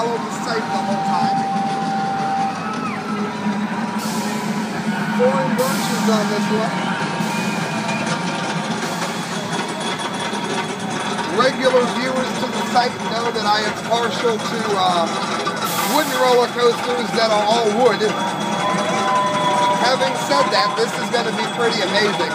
followed the site the whole time. 4 inversions on this one. Regular viewers to the site know that I am partial to wooden roller coasters that are all wood. Having said that, this is going to be pretty amazing.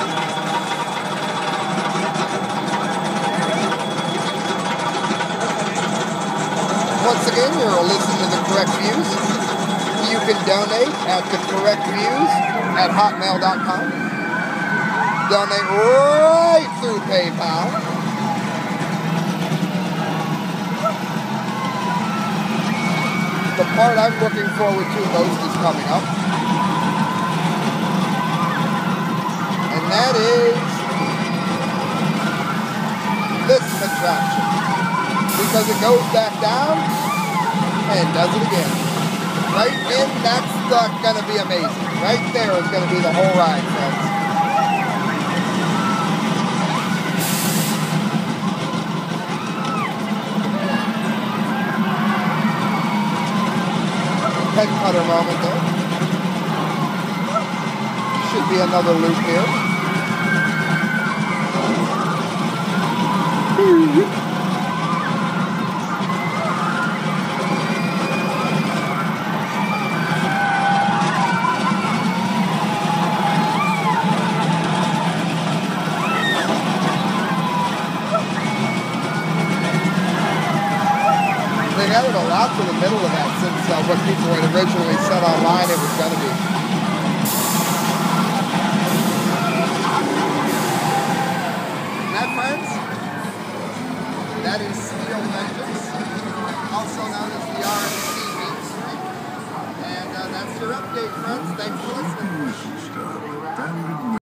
Once again, you're listening to The Correct Views. You can donate at thecorrectviews@hotmail.com. Donate right through PayPal. The part I'm looking forward to most is coming up. And that is this contraption. Because it goes back down and does it again. Right in, that's going to be amazing. Right there is going to be the whole ride, friends. Head cutter moment there. Should be another loop here. They added a lot to the middle of that since what people had originally said online it was going to be. And that, friends, that is Steel Vengeance, also known as the RMC Main Street. And that's your update, friends. Thanks for listening.